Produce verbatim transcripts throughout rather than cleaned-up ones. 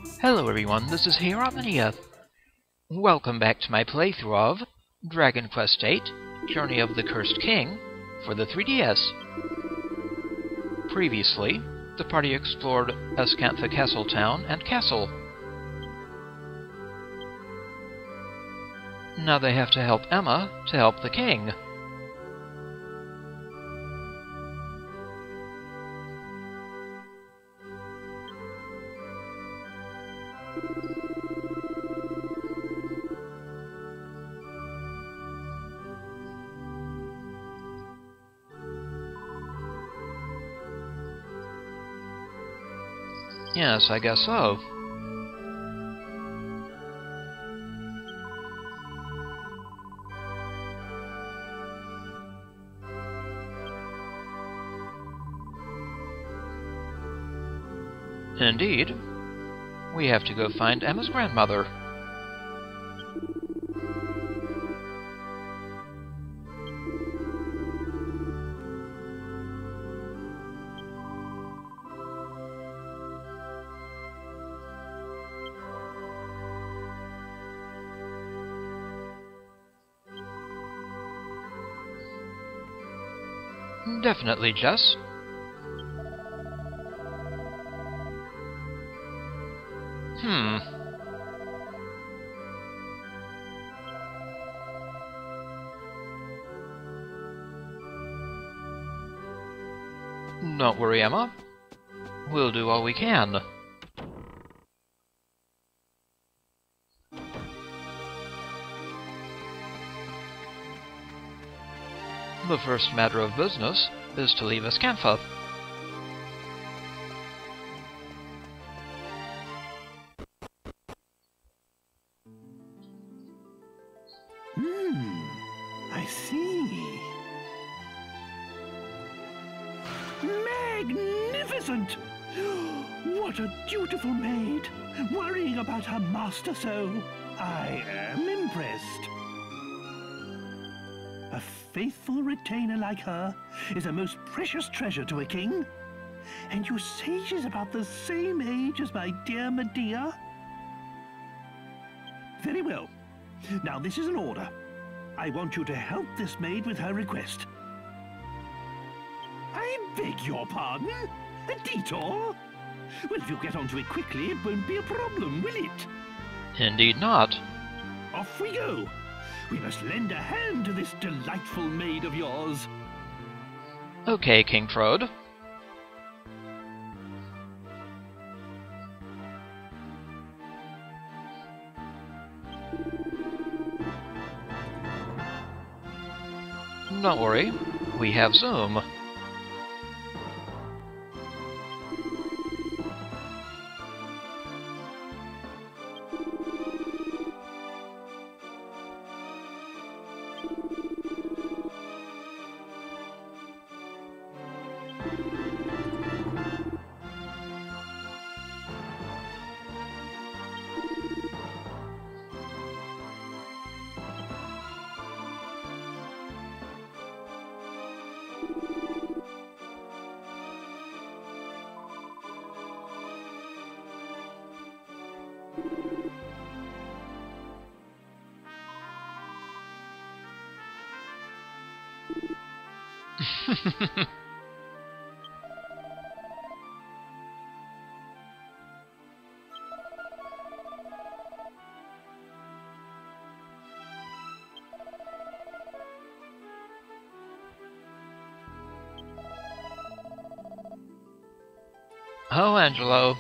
Hello everyone, this is Hierophania. Welcome back to my playthrough of Dragon Quest eight, Journey of the Cursed King, for the three D S. Previously, the party explored Ascantha Castle Town and Castle. Now they have to help Emma to help the king. Yes, I guess so. Indeed. We have to go find Emma's grandmother. Definitely, Jess. Hmm. Don't worry, Emma. We'll do all we can. The first matter of business is to leave Ascantha. Hmm, I see. Magnificent! What a dutiful maid, worrying about her master so. I am impressed. A faithful retainer like her is a most precious treasure to a king. And you say she's about the same age as my dear Medea? Very well. Now this is an order. I want you to help this maid with her request. I beg your pardon? A detour? Well, if you get onto it quickly, it won't be a problem, will it? Indeed not. Off we go. We must lend a hand to this delightful maid of yours. Okay, King Trode. Don't worry, we have Zoom. Oh, Angelo.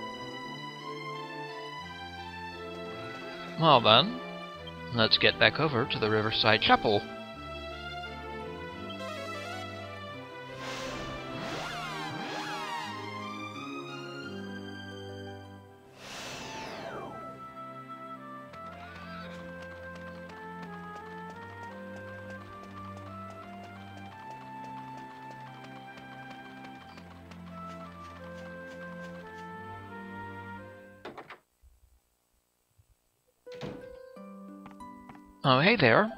Well then, let's get back over to the Riverside Chapel. Oh, hey there.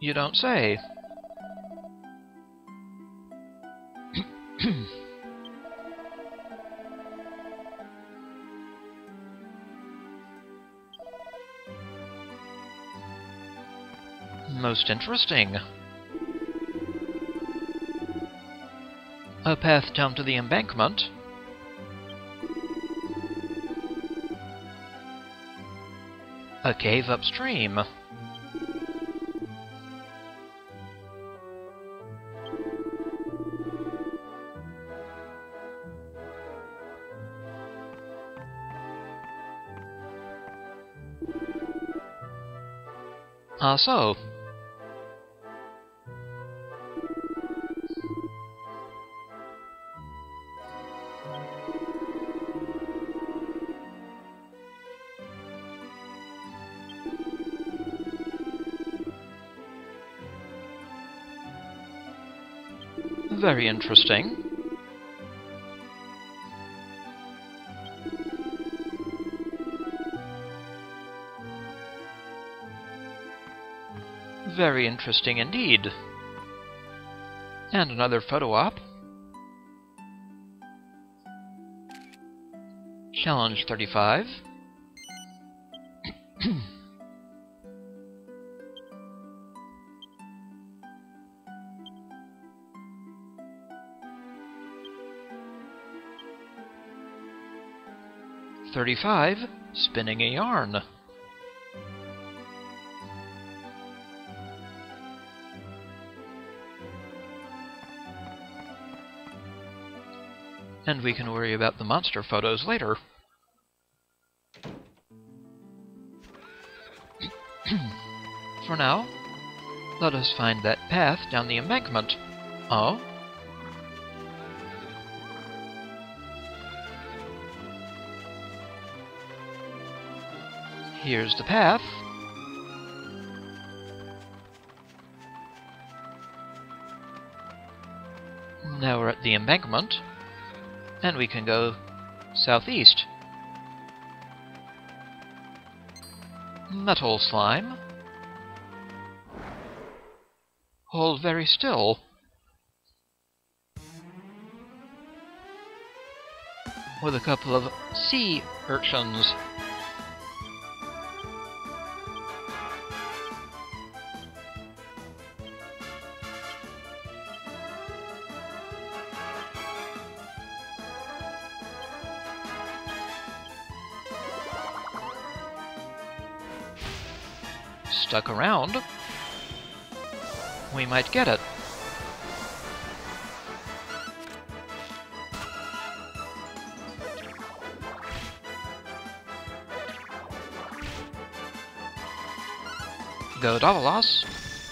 You don't say. Most interesting. A path down to the embankment. A cave upstream. Ah, so. Very interesting. Very interesting indeed. And another photo op. Challenge thirty-five. thirty-five. Spinning a yarn. And we can worry about the monster photos later. For now, let us find that path down the embankment. Oh? Here's the path. Now we're at the embankment, and we can go southeast. Metal slime. Hold very still. With a couple of sea urchins. Stuck around, we might get it. Go Davalos.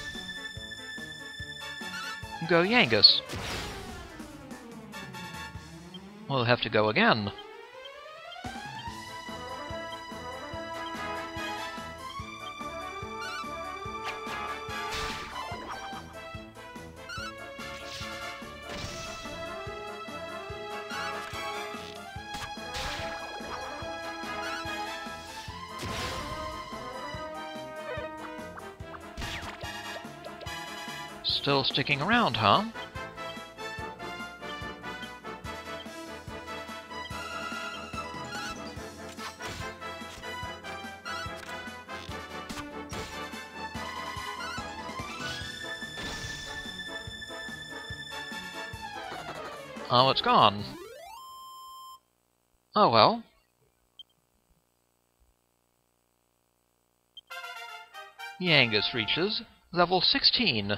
Go Yangus. We'll have to go again. Still sticking around, huh? Oh, it's gone. Oh well. Yangus reaches level sixteen.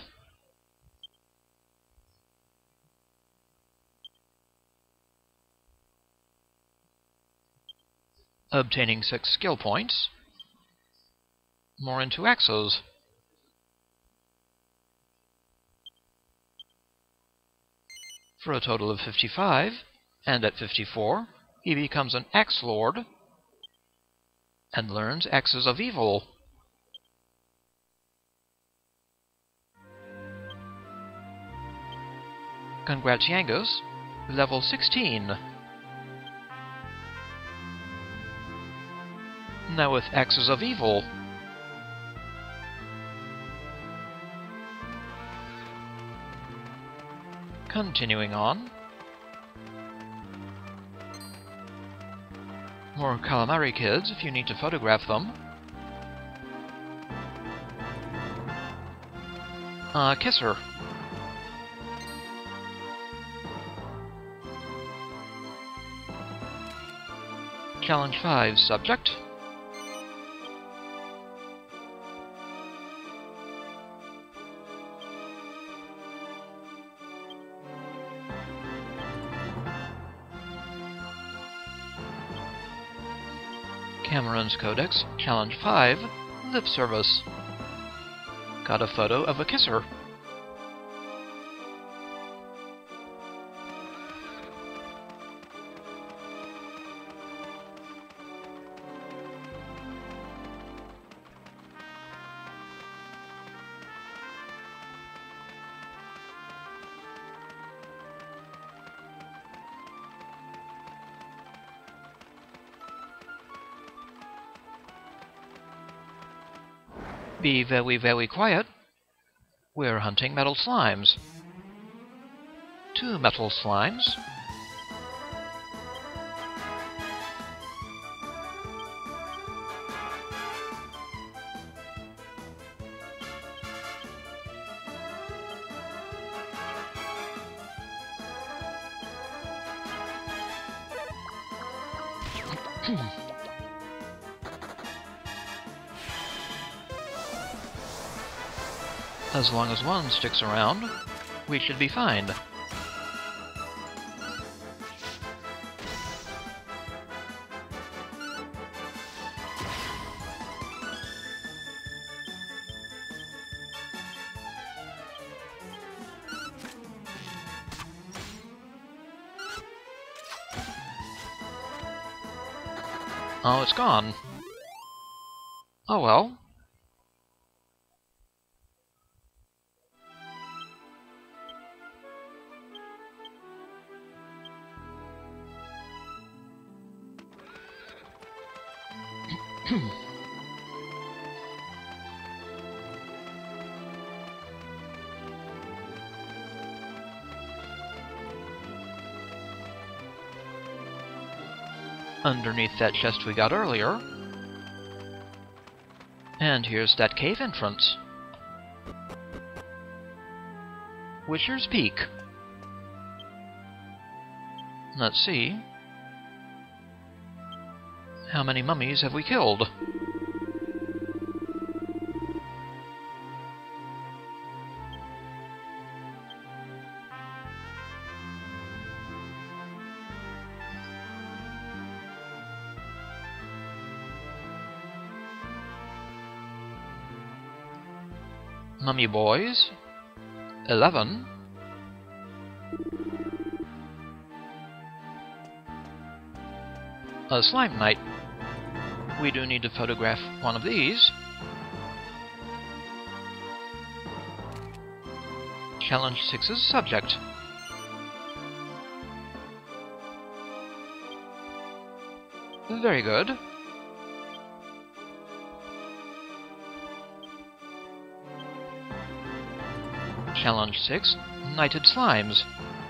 Obtaining six skill points. More into Axos. For a total of fifty-five, and at fifty-four, he becomes an Axe Lord and learns Axes of Evil. Congrats, Yangus, level sixteen. Now with Axes of Evil. Continuing on. More calamari kids if you need to photograph them. Uh, kiss her. Challenge five, subject. Cameron's Codex, Challenge five, lip service. Got a photo of a kisser. Be very, very quiet. We're hunting metal slimes. Two metal slimes. As long as one sticks around, we should be fine. Oh, it's gone. Oh well. Underneath that chest we got earlier. And here's that cave entrance. Witcher's Peak. Let's see. How many mummies have we killed? Mummy boys, eleven. A slime knight. We do need to photograph one of these. Challenge six's subject. Very good. Challenge six, Knighted Slimes.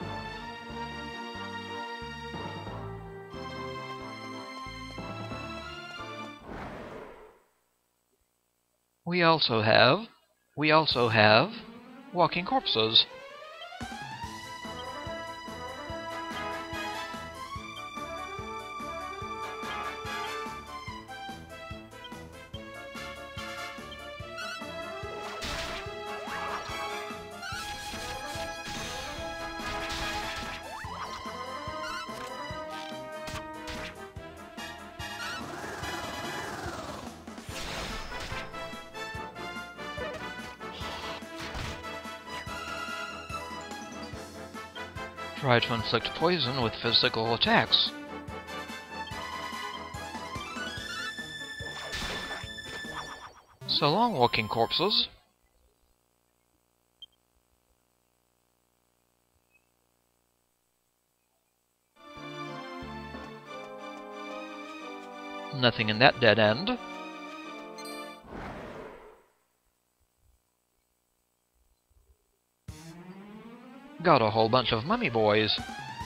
We also have, we also have walking corpses. Try to inflict poison with physical attacks. So long, walking corpses. Nothing in that dead end. Got a whole bunch of mummy boys.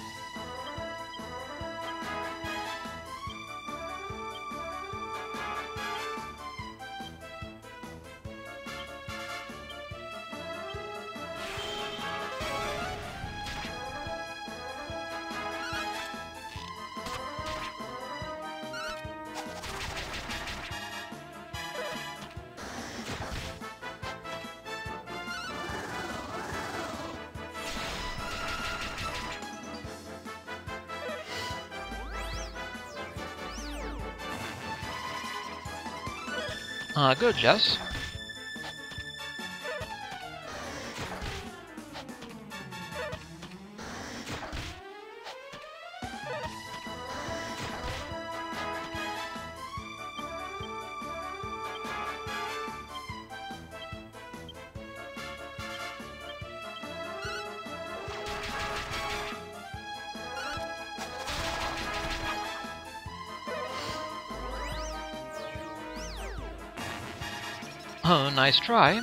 Uh, good, Jess. Oh, nice try.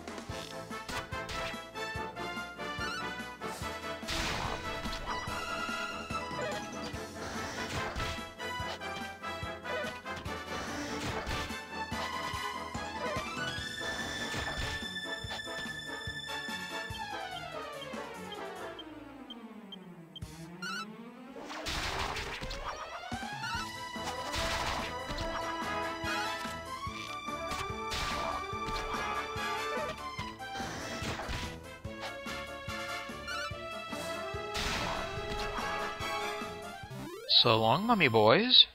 So long, mummy boys.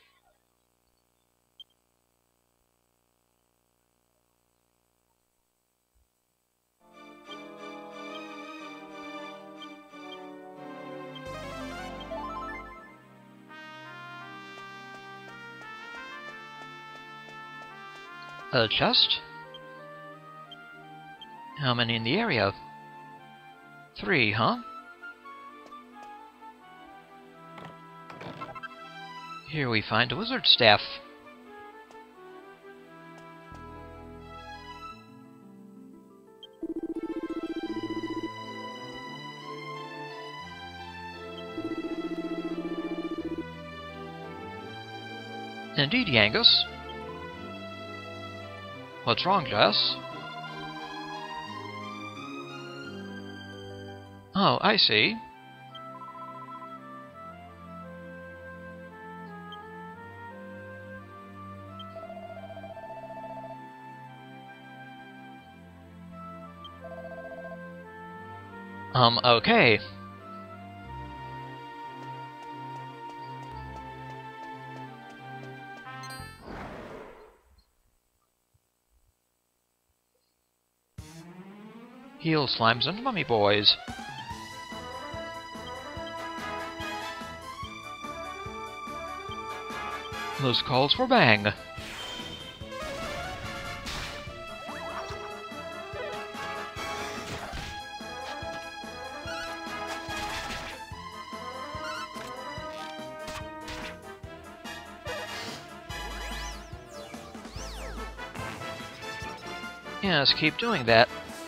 A chest? How many in the area? Three, huh? Here we find a wizard staff. Indeed, Yangus. What's wrong, Jess? Oh, I see. Um, okay. Heal slimes and mummy boys. This calls for bang. Yes, keep doing that.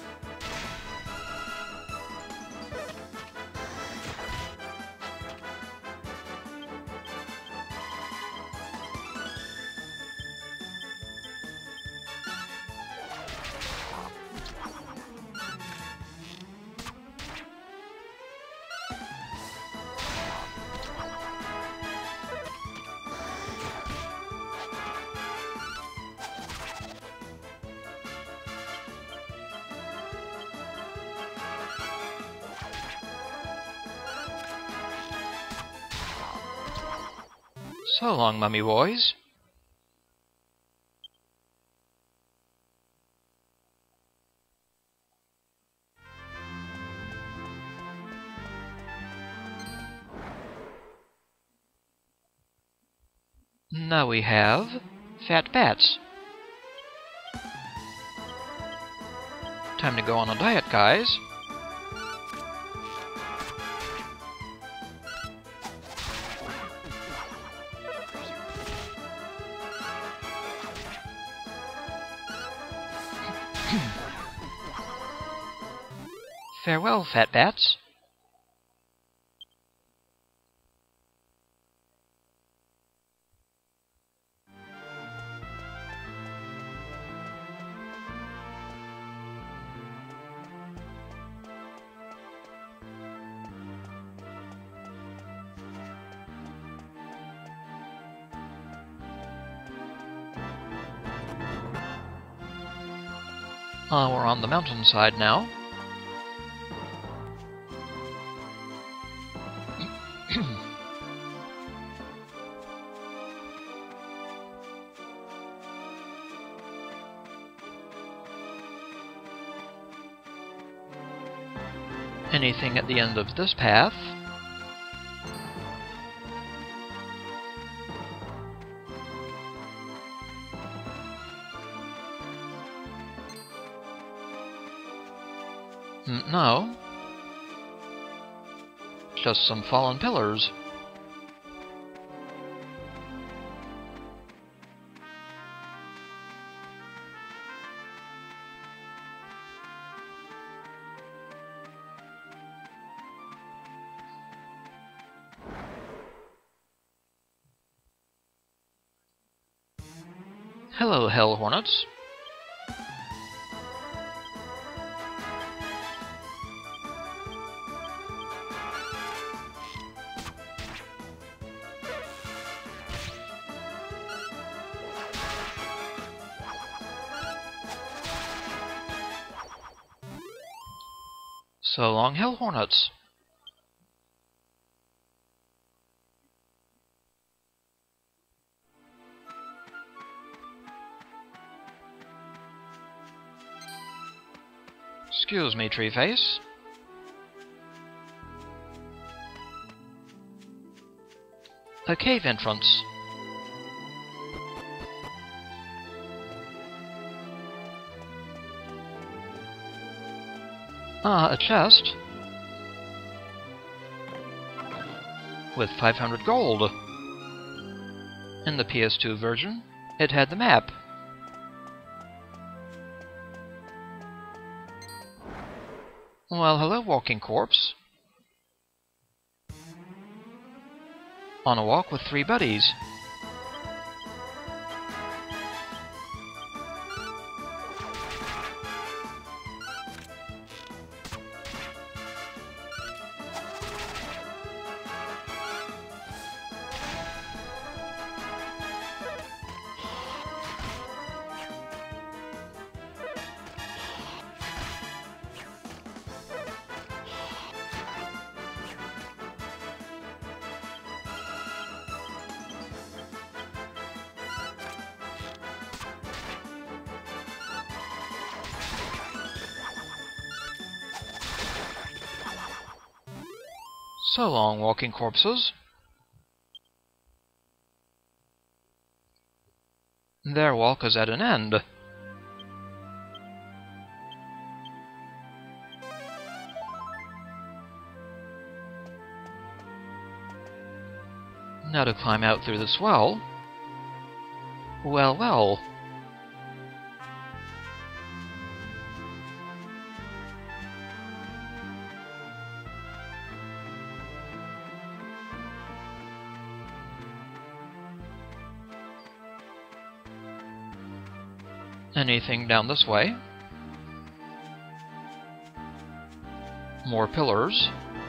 So long, mummy boys. Now we have fat bats. Time to go on a diet, guys. Farewell, fat bats. Uh, we're on the mountainside now. Anything at the end of this path? No. Just some fallen pillars. Hello, Hell Hornets. So long, Hell Hornets. Excuse me, Treeface. A cave entrance. Ah, a chest. With five hundred gold. In the P S two version, it had the map. Well, hello, walking corpse. On a walk with three buddies. So long, walking corpses. Their walk is at an end. Now to climb out through the swell. Well, well. Anything down this way? More pillars.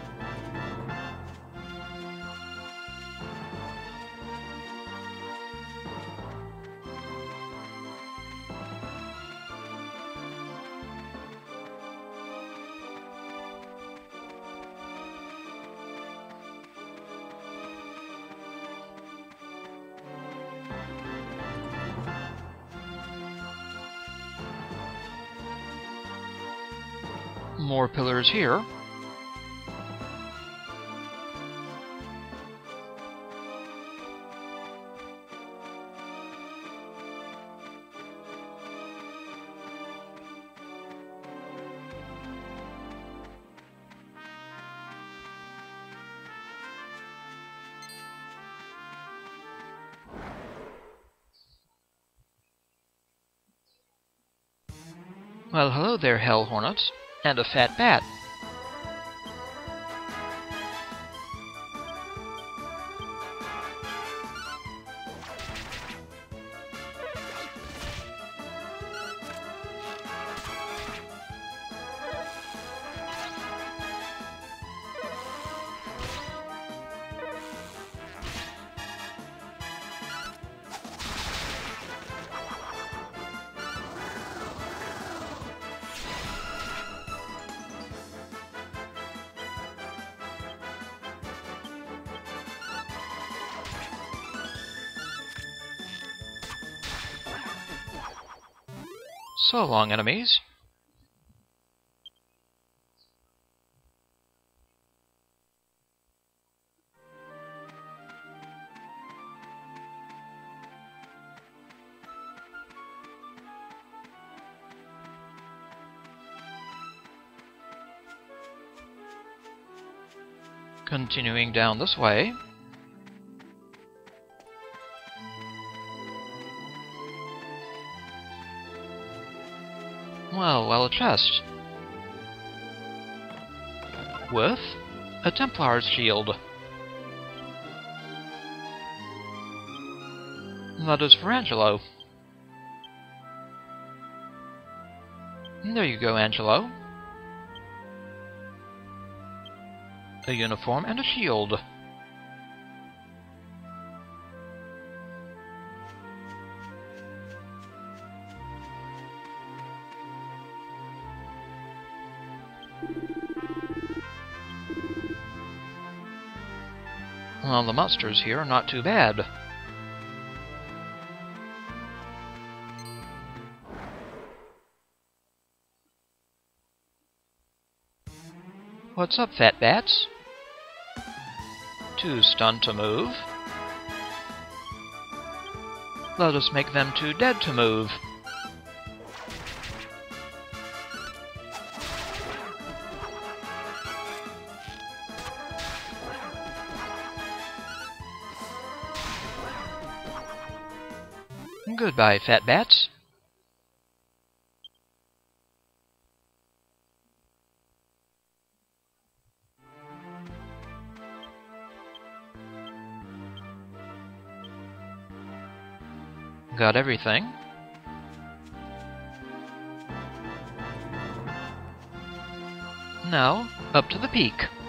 More pillars here. Well, hello there, Hell Hornets, and a fat bat. So long, enemies. Continuing down this way. Well, well, a chest. With a Templar's shield. That is for Angelo. There you go, Angelo. A uniform and a shield. Well, the monsters here are not too bad. What's up, fat bats? Too stunned to move. Let us make them too dead to move. Goodbye, fat bats. Got everything. Now, up to the peak.